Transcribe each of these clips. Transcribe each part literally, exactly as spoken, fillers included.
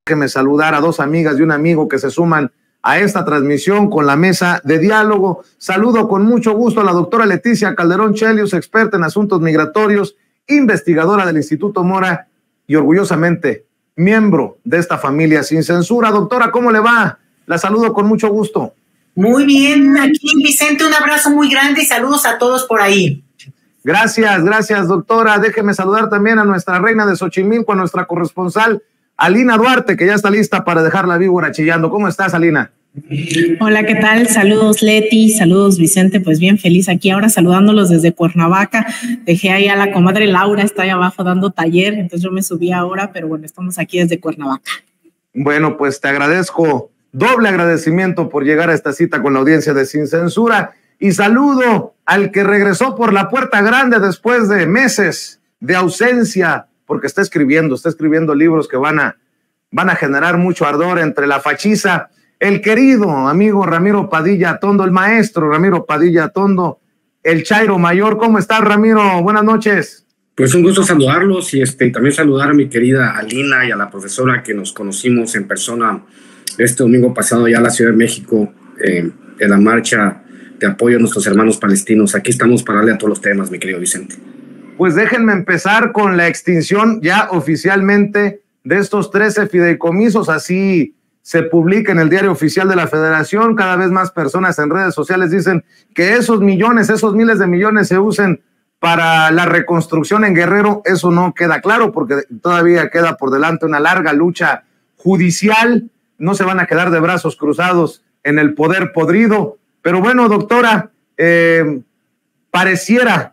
Déjeme saludar a dos amigas y un amigo que se suman a esta transmisión con la mesa de diálogo. Saludo con mucho gusto a la doctora Leticia Calderón Chelius, experta en asuntos migratorios, investigadora del Instituto Mora y orgullosamente miembro de esta familia sin censura. Doctora, ¿cómo le va? La saludo con mucho gusto. Muy bien, aquí Vicente, un abrazo muy grande y saludos a todos por ahí. Gracias, gracias, doctora. Déjeme saludar también a nuestra reina de Xochimilco, a nuestra corresponsal, Alina Duarte, que ya está lista para dejar la víbora chillando. ¿Cómo estás, Alina? Hola, ¿qué tal? Saludos, Leti, saludos, Vicente, pues bien feliz aquí ahora saludándolos desde Cuernavaca. Dejé ahí a la comadre Laura, está ahí abajo dando taller, entonces yo me subí ahora, pero bueno, estamos aquí desde Cuernavaca. Bueno, pues te agradezco, doble agradecimiento por llegar a esta cita con la audiencia de Sin Censura, y saludo al que regresó por la puerta grande después de meses de ausencia, porque está escribiendo, está escribiendo libros que van a, van a generar mucho ardor entre la fachiza. El querido amigo Ramiro Padilla Tondo, el maestro Ramiro Padilla Tondo, el Chairo Mayor. ¿Cómo estás, Ramiro? Buenas noches. Pues un gusto saludarlos y este, también saludar a mi querida Alina y a la profesora que nos conocimos en persona este domingo pasado ya en la Ciudad de México, eh, en la marcha de apoyo a nuestros hermanos palestinos. Aquí estamos para darle a todos los temas, mi querido Vicente. Pues déjenme empezar con la extinción ya oficialmente de estos trece fideicomisos. Así se publica en el Diario Oficial de la Federación. Cada vez más personas en redes sociales dicen que esos millones, esos miles de millones se usen para la reconstrucción en Guerrero. Eso no queda claro porque todavía queda por delante una larga lucha judicial. No se van a quedar de brazos cruzados en el poder podrido. Pero bueno, doctora, eh, pareciera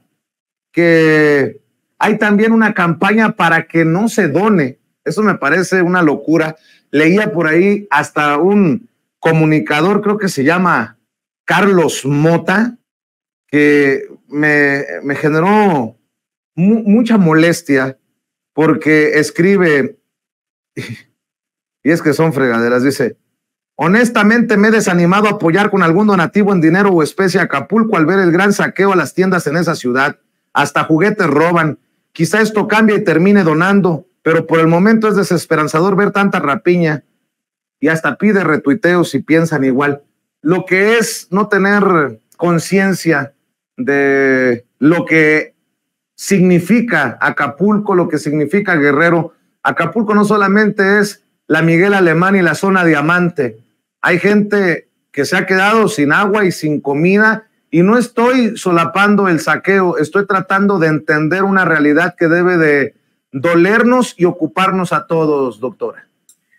que hay también una campaña para que no se done. Eso me parece una locura. Leía por ahí hasta un comunicador, creo que se llama Carlos Mota, que me, me generó mu mucha molestia porque escribe, y es que son fregaderas, dice: honestamente me he desanimado a apoyar con algún donativo en dinero o especie a Acapulco al ver el gran saqueo a las tiendas en esa ciudad. Hasta juguetes roban. Quizá esto cambie y termine donando, pero por el momento es desesperanzador ver tanta rapiña, y hasta pide retuiteos si piensan igual. Lo que es no tener conciencia de lo que significa Acapulco, lo que significa Guerrero. Acapulco no solamente es la Miguel Alemán y la zona Diamante. Hay gente que se ha quedado sin agua y sin comida, y no estoy solapando el saqueo, estoy tratando de entender una realidad que debe de dolernos y ocuparnos a todos, doctora.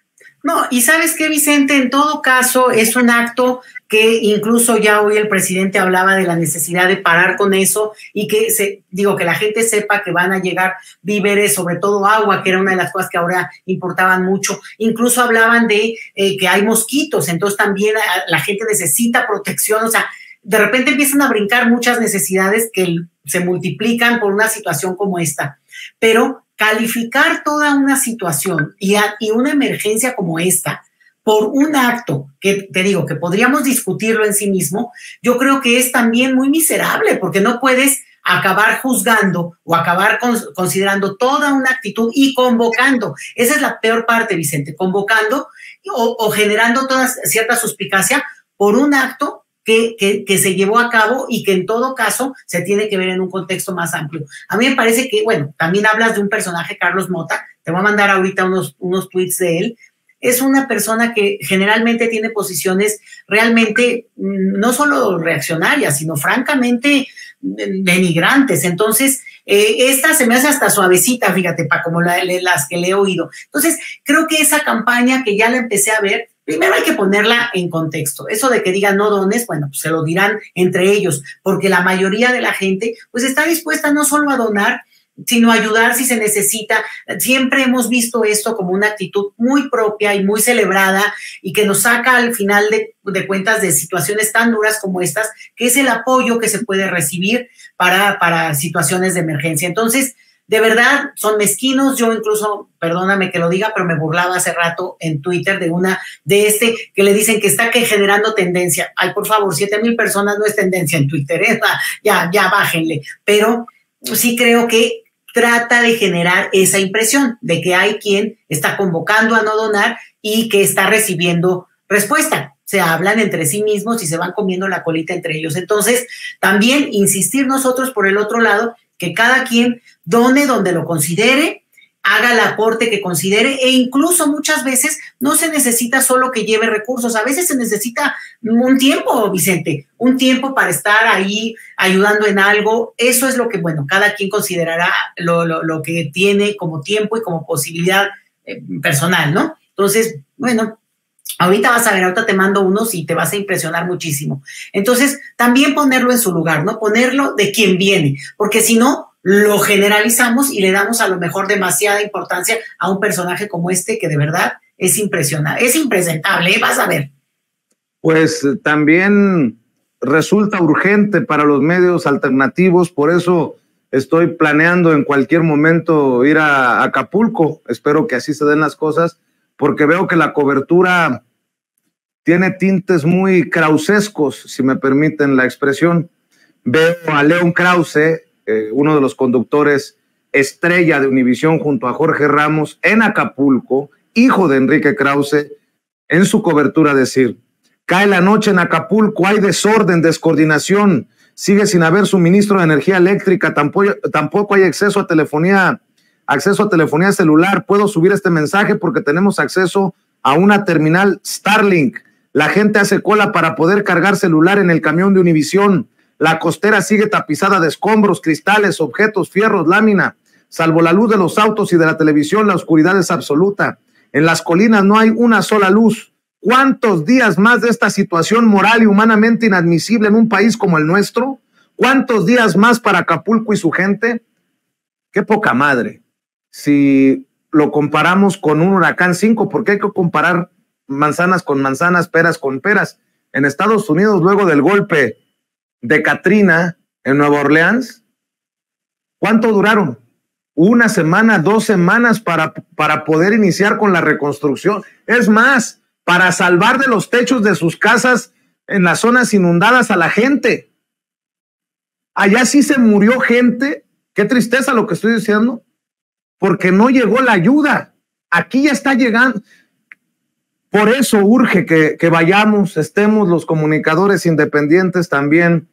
No, y ¿sabes qué, Vicente? En todo caso, es un acto que incluso ya hoy el presidente hablaba de la necesidad de parar con eso y que, se, digo, que la gente sepa que van a llegar víveres, sobre todo agua, que era una de las cosas que ahora importaban mucho. Incluso hablaban de eh, que hay mosquitos, entonces también la gente necesita protección. O sea, de repente empiezan a brincar muchas necesidades que se multiplican por una situación como esta. Pero calificar toda una situación y, a, y una emergencia como esta por un acto que, te digo, que podríamos discutirlo en sí mismo, yo creo que es también muy miserable, porque no puedes acabar juzgando o acabar con, considerando toda una actitud y convocando. Esa es la peor parte, Vicente, convocando o, o generando toda cierta suspicacia por un acto Que, que, que se llevó a cabo y que en todo caso se tiene que ver en un contexto más amplio. A mí me parece que, bueno, también hablas de un personaje, Carlos Mota, te voy a mandar ahorita unos, unos tweets de él. Es una persona que generalmente tiene posiciones realmente no solo reaccionarias, sino francamente denigrantes. Entonces, eh, esta se me hace hasta suavecita, fíjate, pa, como la, las que le he oído. Entonces, creo que esa campaña que ya la empecé a ver, primero hay que ponerla en contexto. Eso de que digan no dones, bueno, pues se lo dirán entre ellos, porque la mayoría de la gente pues está dispuesta no solo a donar, sino a ayudar si se necesita. Siempre hemos visto esto como una actitud muy propia y muy celebrada y que nos saca al final de, de cuentas de situaciones tan duras como estas, que es el apoyo que se puede recibir para, para situaciones de emergencia. Entonces, de verdad, son mezquinos. Yo incluso, perdóname que lo diga, pero me burlaba hace rato en Twitter de una, de este, que le dicen que está que generando tendencia. Ay, por favor, siete mil personas no es tendencia en Twitter, ¿eh? Ya, ya, bájenle. Pero sí creo que trata de generar esa impresión de que hay quien está convocando a no donar y que está recibiendo respuesta. Se hablan entre sí mismos y se van comiendo la colita entre ellos. Entonces, también insistir nosotros por el otro lado, que cada quien done donde lo considere, haga el aporte que considere, e incluso muchas veces no se necesita solo que lleve recursos, a veces se necesita un tiempo, Vicente, un tiempo para estar ahí ayudando en algo. Eso es lo que, bueno, cada quien considerará lo, lo, lo que tiene como tiempo y como posibilidad eh, personal, ¿no? Entonces, bueno, ahorita vas a ver, ahorita te mando unos y te vas a impresionar muchísimo. Entonces, también ponerlo en su lugar, ¿no? Ponerlo de quien viene, porque si no, lo generalizamos y le damos a lo mejor demasiada importancia a un personaje como este que de verdad es impresionante, es impresentable, ¿eh? Vas a ver. Pues también resulta urgente para los medios alternativos, por eso estoy planeando en cualquier momento ir a Acapulco, espero que así se den las cosas, porque veo que la cobertura tiene tintes muy krausescos, si me permiten la expresión. Veo a León Krause, eh, uno de los conductores estrella de Univisión junto a Jorge Ramos en Acapulco, hijo de Enrique Krause, en su cobertura decir: cae la noche en Acapulco, hay desorden, descoordinación, sigue sin haber suministro de energía eléctrica, tampoco, tampoco hay acceso a telefonía, acceso a telefonía celular. Puedo subir este mensaje porque tenemos acceso a una terminal Starlink. La gente hace cola para poder cargar celular en el camión de Univisión. La costera sigue tapizada de escombros, cristales, objetos, fierros, lámina. Salvo la luz de los autos y de la televisión, la oscuridad es absoluta. En las colinas no hay una sola luz. ¿Cuántos días más de esta situación moral y humanamente inadmisible en un país como el nuestro? ¿Cuántos días más para Acapulco y su gente? ¡Qué poca madre! Si lo comparamos con un huracán cinco, porque hay que comparar manzanas con manzanas, peras con peras. En Estados Unidos, luego del golpe de Katrina en Nueva Orleans, ¿cuánto duraron? Una semana, dos semanas para, para poder iniciar con la reconstrucción. Es más, para salvar de los techos de sus casas en las zonas inundadas a la gente. Allá sí se murió gente. Qué tristeza lo que estoy diciendo, porque no llegó la ayuda. Aquí ya está llegando. Por eso urge que, que vayamos, estemos los comunicadores independientes también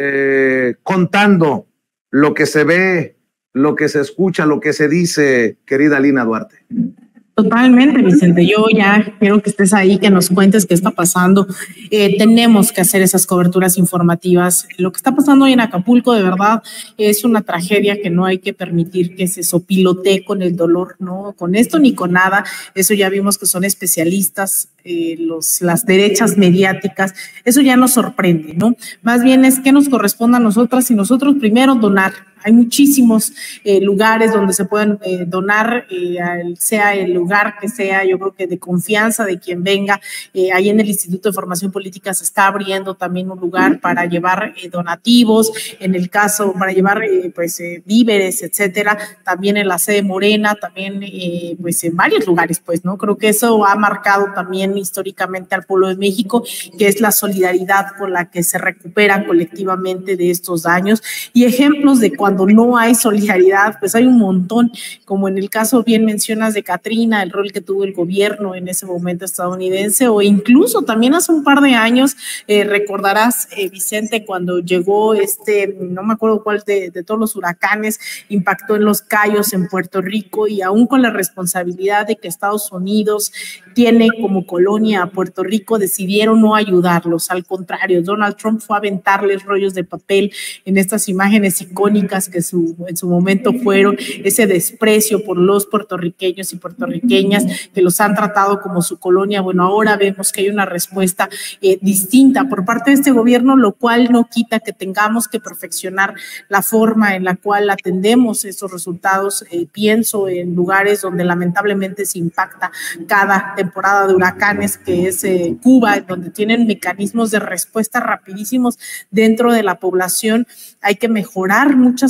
eh, contando lo que se ve, lo que se escucha, lo que se dice, querida Lina Duarte. Totalmente, Vicente. Yo ya quiero que estés ahí, que nos cuentes qué está pasando. Eh, tenemos que hacer esas coberturas informativas. Lo que está pasando hoy en Acapulco, de verdad, es una tragedia que no hay que permitir que se sopilotee con el dolor, no con esto ni con nada. Eso ya vimos que son especialistas, eh, los, las derechas mediáticas. Eso ya nos sorprende, ¿no? Más bien es que nos corresponde a nosotras y nosotros primero donar. Hay muchísimos eh, lugares donde se pueden eh, donar, eh, sea el lugar que sea, yo creo que de confianza de quien venga. Eh, ahí en el Instituto de Formación Política se está abriendo también un lugar para llevar eh, donativos, en el caso, para llevar eh, pues eh, víveres, etcétera, también en la sede Morena, también eh, pues en varios lugares, pues, ¿no? Creo que eso ha marcado también históricamente al pueblo de México, que es la solidaridad con la que se recupera colectivamente de estos daños, y ejemplos de cuando Cuando no hay solidaridad, pues hay un montón, como en el caso bien mencionas de Katrina, el rol que tuvo el gobierno en ese momento estadounidense, o incluso también hace un par de años, eh, recordarás, eh, Vicente, cuando llegó este, no me acuerdo cuál de, de todos los huracanes, impactó en Los Cayos, en Puerto Rico, y aún con la responsabilidad de que Estados Unidos tiene como colonia a Puerto Rico, decidieron no ayudarlos. Al contrario, Donald Trump fue a aventarles rollos de papel en estas imágenes icónicas que su, en su momento fueron, ese desprecio por los puertorriqueños y puertorriqueñas que los han tratado como su colonia. Bueno, ahora vemos que hay una respuesta eh, distinta por parte de este gobierno, lo cual no quita que tengamos que perfeccionar la forma en la cual atendemos esos resultados. Eh, pienso en lugares donde lamentablemente se impacta cada temporada de huracanes, que es eh, Cuba, donde tienen mecanismos de respuesta rapidísimos dentro de la población. Hay que mejorar muchas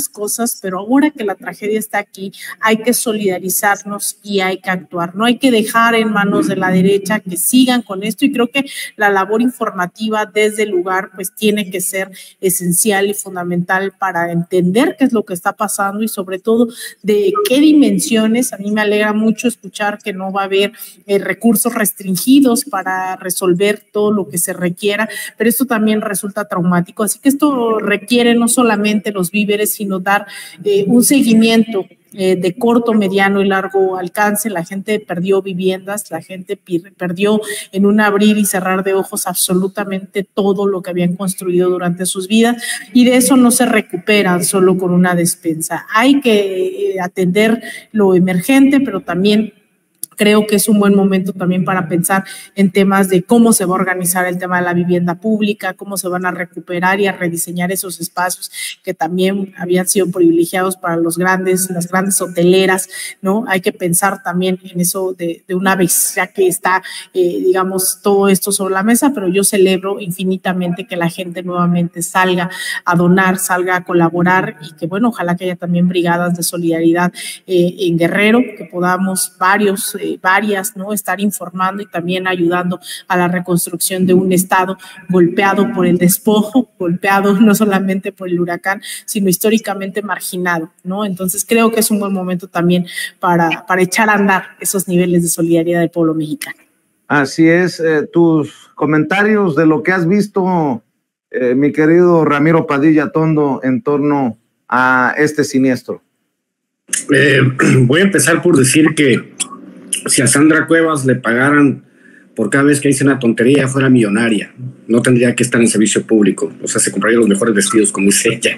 muchas cosas, pero ahora que la tragedia está aquí, hay que solidarizarnos y hay que actuar. No hay que dejar en manos de la derecha que sigan con esto, y creo que la labor informativa desde el lugar pues tiene que ser esencial y fundamental para entender qué es lo que está pasando y sobre todo de qué dimensiones. A mí me alegra mucho escuchar que no va a haber eh, recursos restringidos para resolver todo lo que se requiera, pero esto también resulta traumático, así que esto requiere no solamente los víveres, sino dar eh, un seguimiento Eh, de corto, mediano y largo alcance. La gente perdió viviendas, la gente perdió en un abrir y cerrar de ojos absolutamente todo lo que habían construido durante sus vidas, y de eso no se recuperan solo con una despensa. Hay que eh, atender lo emergente, pero también creo que es un buen momento también para pensar en temas de cómo se va a organizar el tema de la vivienda pública, cómo se van a recuperar y a rediseñar esos espacios que también habían sido privilegiados para los grandes, las grandes hoteleras, ¿no? Hay que pensar también en eso de, de una vez, ya que está, eh, digamos, todo esto sobre la mesa, pero yo celebro infinitamente que la gente nuevamente salga a donar, salga a colaborar, y que, bueno, ojalá que haya también brigadas de solidaridad eh, en Guerrero, que podamos varios eh, varias, ¿no? Estar informando y también ayudando a la reconstrucción de un estado golpeado por el despojo, golpeado no solamente por el huracán, sino históricamente marginado, ¿no? Entonces creo que es un buen momento también para, para echar a andar esos niveles de solidaridad del pueblo mexicano. Así es, eh, tus comentarios de lo que has visto, eh, mi querido Ramiro Padilla Tondo, en torno a este siniestro. Eh, voy a empezar por decir que si a Sandra Cuevas le pagaran por cada vez que dice una tontería, fuera millonaria, no tendría que estar en servicio público. O sea, se compraría los mejores vestidos, como dice ella.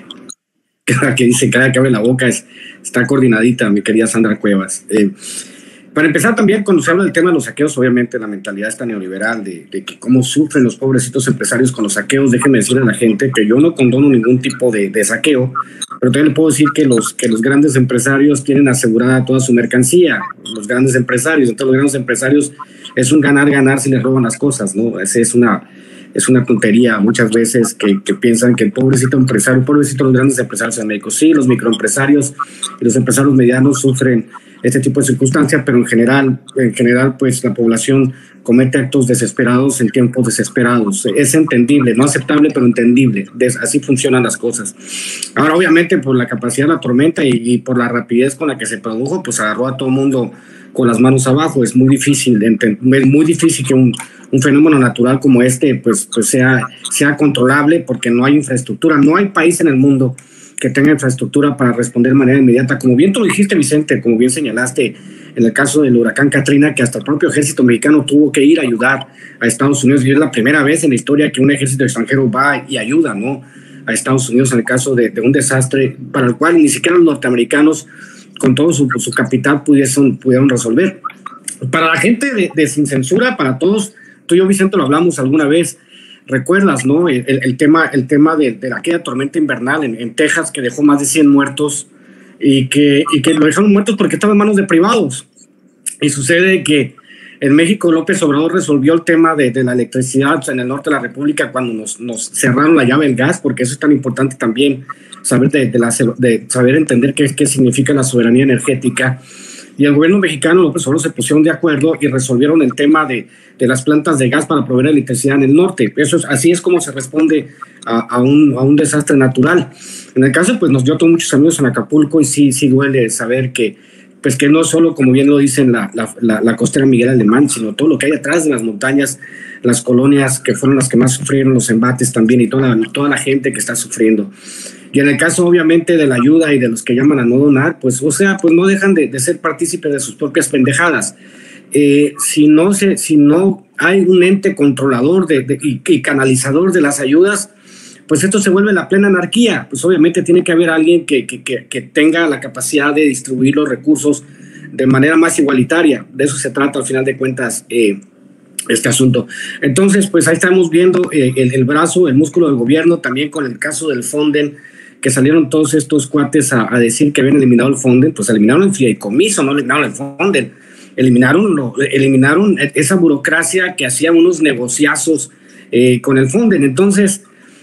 Cada que dice, cada que abre la boca, es, está coordinadita, mi querida Sandra Cuevas. Eh, para empezar, también, cuando se habla del tema de los saqueos, obviamente la mentalidad está neoliberal de, de que cómo sufren los pobrecitos empresarios con los saqueos. Déjenme decirle a la gente que yo no condono ningún tipo de, de saqueo, pero también le puedo decir que los, que los grandes empresarios tienen asegurada toda su mercancía. Los grandes empresarios, entonces los grandes empresarios es un ganar-ganar si les roban las cosas, ¿no? Esa es una, es una tontería muchas veces que, que piensan que el pobrecito empresario, pobrecito los grandes empresarios en México. Sí, los microempresarios y los empresarios medianos sufren este tipo de circunstancias, pero en general, en general, pues la población comete actos desesperados en tiempos desesperados. Es entendible, no aceptable, pero entendible. Así funcionan las cosas. Ahora, obviamente, por la capacidad de la tormenta y, y por la rapidez con la que se produjo, pues agarró a todo el mundo con las manos abajo. Es muy difícil, es muy difícil que un, un fenómeno natural como este, pues, pues sea, sea controlable, porque no hay infraestructura. No hay país en el mundo que tenga infraestructura para responder de manera inmediata. Como bien tú lo dijiste, Vicente, como bien señalaste en el caso del huracán Katrina, que hasta el propio ejército mexicano tuvo que ir a ayudar a Estados Unidos, y es la primera vez en la historia que un ejército extranjero va y ayuda, ¿no?, a Estados Unidos en el caso de, de un desastre para el cual ni siquiera los norteamericanos, con todo su, su capital, pudiesen, pudieron resolver. Para la gente de, de Sin Censura, para todos, tú y yo, Vicente, lo hablamos alguna vez. ¿Recuerdas, no? El, el tema, el tema de, de aquella tormenta invernal en, en Texas, que dejó más de cien muertos y que, y que lo dejaron muertos porque estaba en manos de privados. Y sucede que en México López Obrador resolvió el tema de, de la electricidad en el norte de la República cuando nos, nos cerraron la llave del gas, porque eso es tan importante también, saber, de, de, la, de saber entender qué, qué significa la soberanía energética. Y el gobierno mexicano, López Obrador, se pusieron de acuerdo y resolvieron el tema de, de las plantas de gas para proveer electricidad en el norte. Eso es, así es como se responde a, a, un, a un desastre natural. En el caso, pues nos dio todos muchos amigos en Acapulco, y sí, sí duele saber que, pues que no solo, como bien lo dicen, la, la, la, la costera Miguel Alemán, sino todo lo que hay atrás de las montañas, las colonias que fueron las que más sufrieron, los embates también, y toda, toda la gente que está sufriendo. Y en el caso, obviamente, de la ayuda y de los que llaman a no donar, pues, o sea, pues no dejan de, de ser partícipes de sus propias pendejadas. Eh, si, no se, si no hay un ente controlador de, de, y, y canalizador de las ayudas, pues esto se vuelve la plena anarquía. Pues obviamente tiene que haber alguien que, que, que, que tenga la capacidad de distribuir los recursos de manera más igualitaria. De eso se trata, al final de cuentas, eh, este asunto. Entonces, pues ahí estamos viendo eh, el, el brazo, el músculo del gobierno, también con el caso del Fonden, que salieron todos estos cuates a, a decir que habían eliminado el Fonden. Pues eliminaron el fideicomiso, no eliminaron el Fonden. Eliminaron, lo, eliminaron esa burocracia que hacía unos negociazos eh, con el Fonden. Entonces,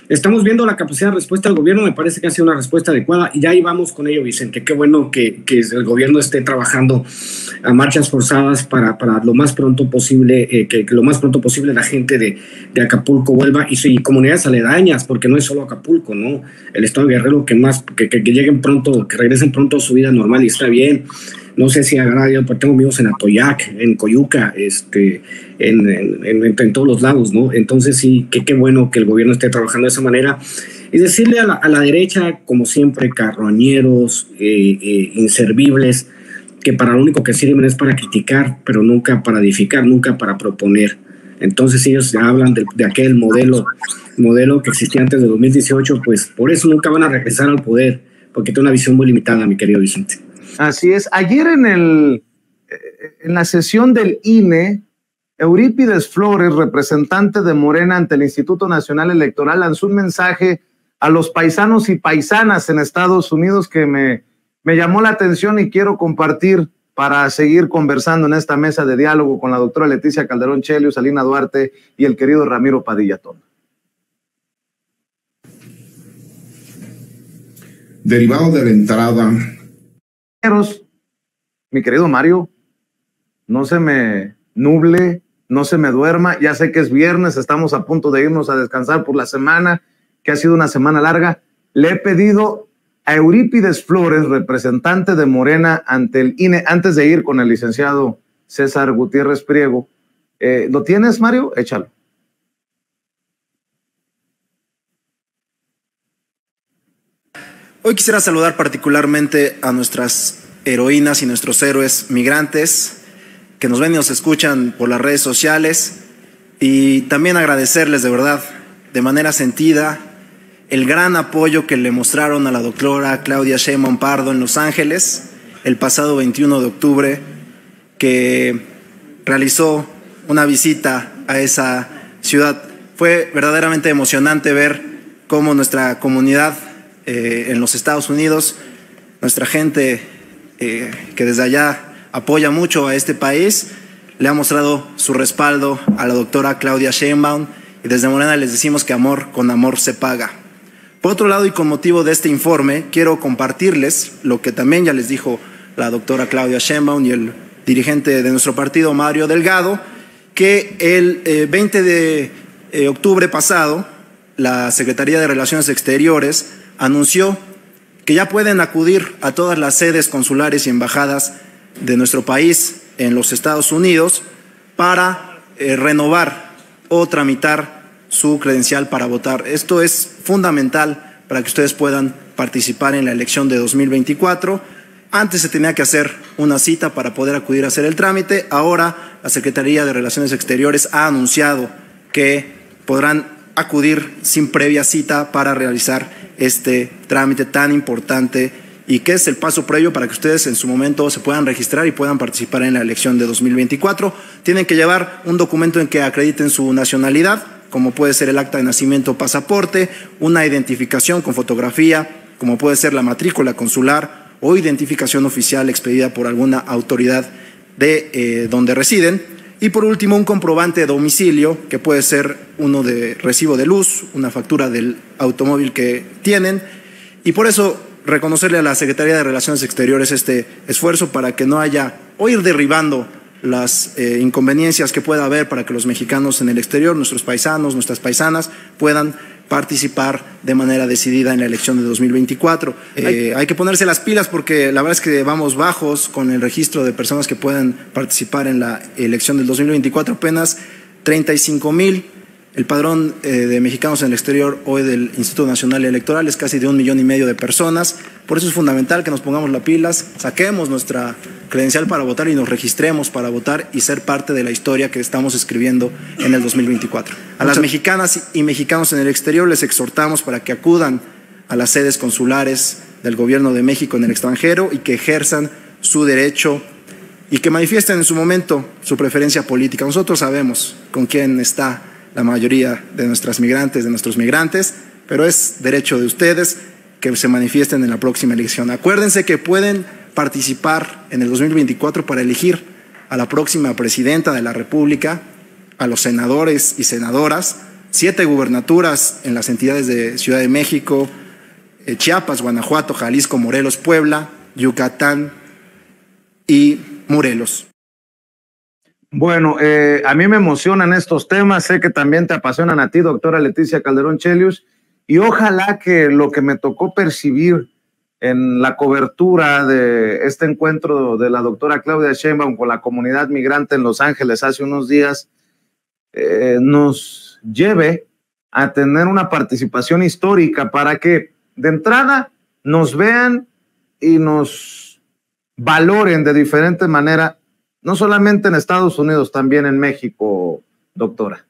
estamos viendo la capacidad de respuesta del gobierno, me parece que ha sido una respuesta adecuada y ya ahí vamos con ello, Vicente. Qué bueno que, que el gobierno esté trabajando a marchas forzadas para, para lo más pronto posible, eh, que, que lo más pronto posible la gente de, de Acapulco vuelva y, y comunidades aledañas, porque no es solo Acapulco, ¿no? El estado de Guerrero, que más, que, que, que lleguen pronto, que regresen pronto a su vida normal y está bien. No sé si habrá, yo tengo amigos en Atoyac, en Coyuca, este, en, en, en, en todos los lados, ¿no? Entonces sí, qué qué bueno que el gobierno esté trabajando de esa manera. Y decirle a la, a la derecha, como siempre, carroñeros, eh, eh, inservibles, que para lo único que sirven es para criticar, pero nunca para edificar, nunca para proponer. Entonces ellos hablan de, de aquel modelo, modelo que existía antes de dos mil dieciocho, pues por eso nunca van a regresar al poder, porque tiene una visión muy limitada, mi querido Vicente. Así es. Ayer en, el, en la sesión del I N E, Eurípides Flores, representante de Morena ante el Instituto Nacional Electoral, lanzó un mensaje a los paisanos y paisanas en Estados Unidos que me, me llamó la atención y quiero compartir para seguir conversando en esta mesa de diálogo con la doctora Leticia Calderón Chelius, Alina Duarte y el querido Ramiro Padilla Tona. Derivado de la entrada... Mi querido Mario, no se me nuble, no se me duerma, ya sé que es viernes, estamos a punto de irnos a descansar por la semana, que ha sido una semana larga. Le he pedido a Eurípides Flores, representante de Morena ante el I N E, antes de ir con el licenciado César Gutiérrez Priego. Eh, ¿Lo tienes, Mario? Échalo. Hoy quisiera saludar particularmente a nuestras heroínas y nuestros héroes migrantes que nos ven y nos escuchan por las redes sociales y también agradecerles de verdad, de manera sentida, el gran apoyo que le mostraron a la doctora Claudia Sheinbaum Pardo en Los Ángeles el pasado veintiuno de octubre, que realizó una visita a esa ciudad. Fue verdaderamente emocionante ver cómo nuestra comunidad Eh, en los Estados Unidos, nuestra gente eh, que desde allá apoya mucho a este país, le ha mostrado su respaldo a la doctora Claudia Sheinbaum y desde Morena les decimos que amor con amor se paga. Por otro lado, y con motivo de este informe, quiero compartirles lo que también ya les dijo la doctora Claudia Sheinbaum y el dirigente de nuestro partido, Mario Delgado, que el eh, veinte de octubre pasado, la Secretaría de Relaciones Exteriores anunció que ya pueden acudir a todas las sedes consulares y embajadas de nuestro país en los Estados Unidos para eh, renovar o tramitar su credencial para votar. Esto es fundamental para que ustedes puedan participar en la elección de dos mil veinticuatro. Antes se tenía que hacer una cita para poder acudir a hacer el trámite. Ahora la Secretaría de Relaciones Exteriores ha anunciado que podrán acudir sin previa cita para realizar este trámite tan importante y que es el paso previo para que ustedes en su momento se puedan registrar y puedan participar en la elección de dos mil veinticuatro. Tienen que llevar un documento en que acrediten su nacionalidad, como puede ser el acta de nacimiento o pasaporte, una identificación con fotografía, como puede ser la matrícula consular o identificación oficial expedida por alguna autoridad de eh, donde residen. Y por último, un comprobante de domicilio, que puede ser uno de recibo de luz, una factura del automóvil que tienen. Y por eso reconocerle a la Secretaría de Relaciones Exteriores este esfuerzo para que no haya o ir derribando las eh, inconveniencias que pueda haber para que los mexicanos en el exterior, nuestros paisanos, nuestras paisanas, puedan participar de manera decidida en la elección de dos mil veinticuatro. Eh, hay que ponerse las pilas porque la verdad es que vamos bajos con el registro de personas que puedan participar en la elección del dos mil veinticuatro, apenas treinta y cinco mil. El padrón eh, de mexicanos en el exterior hoy del Instituto Nacional Electoral es casi de un millón y medio de personas. Por eso es fundamental que nos pongamos las pilas, saquemos nuestra credencial para votar y nos registremos para votar y ser parte de la historia que estamos escribiendo en el dos mil veinticuatro. A las mexicanas y mexicanos en el exterior les exhortamos para que acudan a las sedes consulares del Gobierno de México en el extranjero y que ejerzan su derecho y que manifiesten en su momento su preferencia política. Nosotros sabemos con quién está la mayoría de nuestras migrantes, de nuestros migrantes, pero es derecho de ustedes que se manifiesten en la próxima elección. Acuérdense que pueden participar en el dos mil veinticuatro para elegir a la próxima presidenta de la República, a los senadores y senadoras, siete gubernaturas en las entidades de Ciudad de México, eh, Chiapas, Guanajuato, Jalisco, Morelos, Puebla, Yucatán y Morelos. Bueno, eh, a mí me emocionan estos temas, sé que también te apasionan a ti, doctora Leticia Calderón Chelius, y ojalá que lo que me tocó percibir en la cobertura de este encuentro de la doctora Claudia Sheinbaum con la comunidad migrante en Los Ángeles hace unos días, eh, nos lleve a tener una participación histórica para que de entrada nos vean y nos valoren de diferente manera, no solamente en Estados Unidos, también en México, doctora.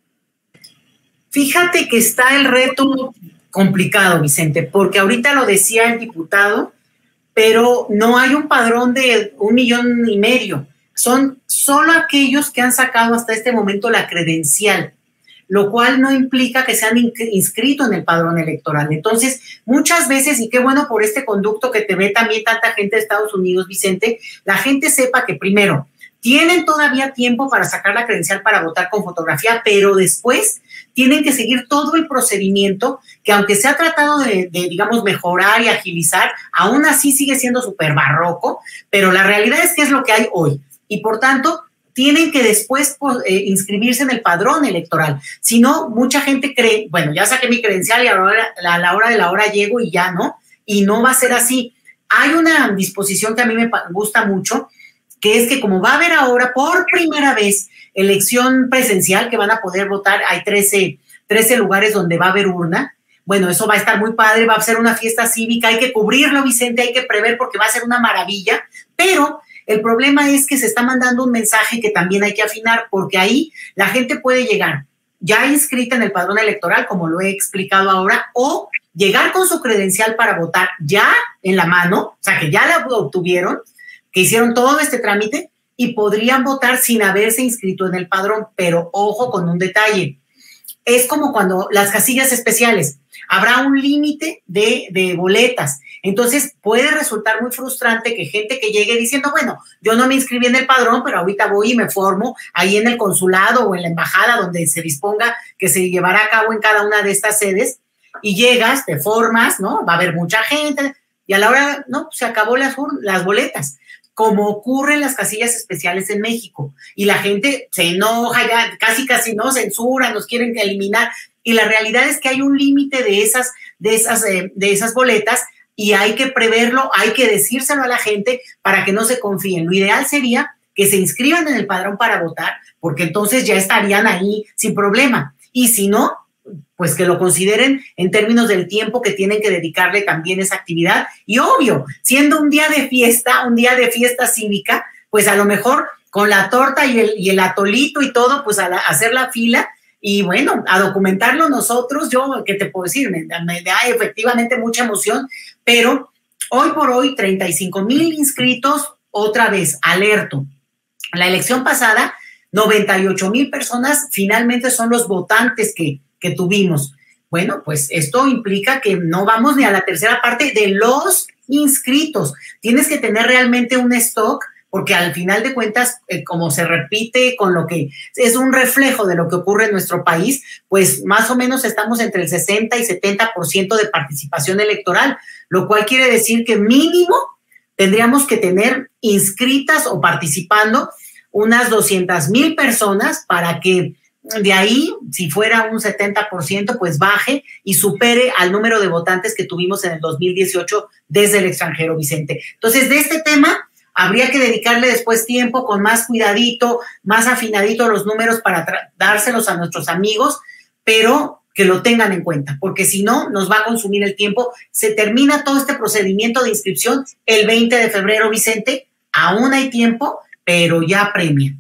Fíjate que está el reto complicado, Vicente, porque ahorita lo decía el diputado, pero no hay un padrón de un millón y medio. Son solo aquellos que han sacado hasta este momento la credencial, lo cual no implica que se han inscrito en el padrón electoral. Entonces, muchas veces, y qué bueno por este conducto que te ve también tanta gente de Estados Unidos, Vicente, la gente sepa que primero, tienen todavía tiempo para sacar la credencial para votar con fotografía, pero después tienen que seguir todo el procedimiento que, aunque se ha tratado de, de digamos, mejorar y agilizar, aún así sigue siendo súper barroco, pero la realidad es que es lo que hay hoy. Y por tanto, tienen que después pues, eh, inscribirse en el padrón electoral. Si no, mucha gente cree, bueno, ya saqué mi credencial y a la, hora, a la hora de la hora llego y ya no, y no va a ser así. Hay una disposición que a mí me gusta mucho, que es que como va a haber ahora por primera vez elección presencial, que van a poder votar, hay trece, trece lugares donde va a haber urna, bueno, eso va a estar muy padre, va a ser una fiesta cívica, hay que cubrirlo, Vicente, hay que prever porque va a ser una maravilla, pero el problema es que se está mandando un mensaje que también hay que afinar, porque ahí la gente puede llegar ya inscrita en el padrón electoral, como lo he explicado ahora, o llegar con su credencial para votar ya en la mano, o sea, que ya la obtuvieron, que hicieron todo este trámite y podrían votar sin haberse inscrito en el padrón, pero ojo con un detalle. Es como cuando las casillas especiales, habrá un límite de, de boletas, entonces puede resultar muy frustrante que gente que llegue diciendo, bueno, yo no me inscribí en el padrón, pero ahorita voy y me formo ahí en el consulado o en la embajada donde se disponga que se llevará a cabo en cada una de estas sedes, y llegas, te formas, ¿no? Va a haber mucha gente, y a la hora, no, se acabó las, las boletas, como ocurre en las casillas especiales en México, y la gente se enoja, ya casi casi no, censura, nos quieren eliminar, y la realidad es que hay un límite de esas, de, esas, eh, de esas boletas, y hay que preverlo, hay que decírselo a la gente para que no se confíen. Lo ideal sería que se inscriban en el padrón para votar, porque entonces ya estarían ahí sin problema, y si no, pues que lo consideren en términos del tiempo que tienen que dedicarle también esa actividad. Y obvio, siendo un día de fiesta, un día de fiesta cívica, pues a lo mejor con la torta y el, y el atolito y todo, pues a, la, a hacer la fila y bueno, a documentarlo nosotros. Yo, ¿qué te puedo decir? Me, me da efectivamente mucha emoción, pero hoy por hoy treinta y cinco mil inscritos, otra vez, alerto. La elección pasada, noventa y ocho mil personas finalmente son los votantes que que tuvimos. Bueno, pues esto implica que no vamos ni a la tercera parte de los inscritos. Tienes que tener realmente un stock, porque al final de cuentas, eh, como se repite con lo que es un reflejo de lo que ocurre en nuestro país, pues más o menos estamos entre el sesenta y setenta por ciento de participación electoral, lo cual quiere decir que mínimo tendríamos que tener inscritas o participando unas doscientas mil personas para que de ahí, si fuera un setenta por ciento, pues baje y supere al número de votantes que tuvimos en el dos mil dieciocho desde el extranjero, Vicente. Entonces, de este tema habría que dedicarle después tiempo, con más cuidadito, más afinadito los números para dárselos a nuestros amigos, pero que lo tengan en cuenta, porque si no, nos va a consumir el tiempo. Se termina todo este procedimiento de inscripción el veinte de febrero, Vicente. Aún hay tiempo, pero ya premia.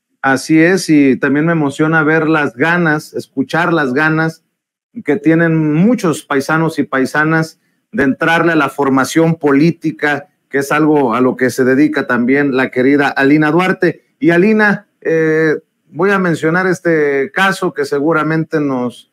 Así es, y también me emociona ver las ganas, escuchar las ganas que tienen muchos paisanos y paisanas de entrarle a la formación política, que es algo a lo que se dedica también la querida Alina Duarte. Y Alina, eh, voy a mencionar este caso que seguramente nos,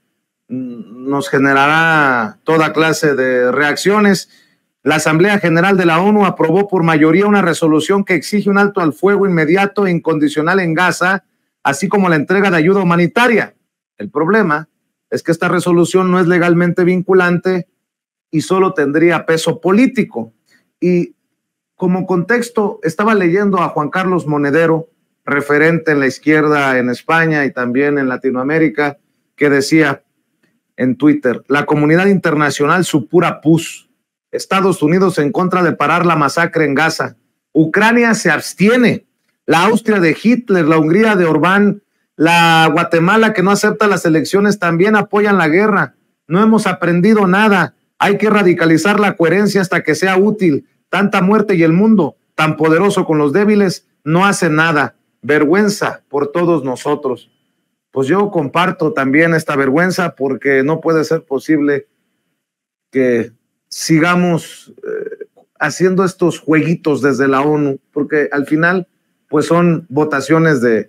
nos generará toda clase de reacciones. La Asamblea General de la ONU aprobó por mayoría una resolución que exige un alto al fuego inmediato e incondicional en Gaza, así como la entrega de ayuda humanitaria. El problema es que esta resolución no es legalmente vinculante y solo tendría peso político. Y como contexto, estaba leyendo a Juan Carlos Monedero, referente en la izquierda en España y también en Latinoamérica, que decía en Twitter: la comunidad internacional supura pus, Estados Unidos en contra de parar la masacre en Gaza, Ucrania se abstiene, la Austria de Hitler, la Hungría de Orbán, la Guatemala que no acepta las elecciones también apoyan la guerra. No hemos aprendido nada, hay que radicalizar la coherencia hasta que sea útil. Tanta muerte y el mundo tan poderoso con los débiles no hace nada. Vergüenza por todos nosotros. Pues yo comparto también esta vergüenza, porque no puede ser posible que sigamos eh, haciendo estos jueguitos desde la ONU, porque al final pues son votaciones de,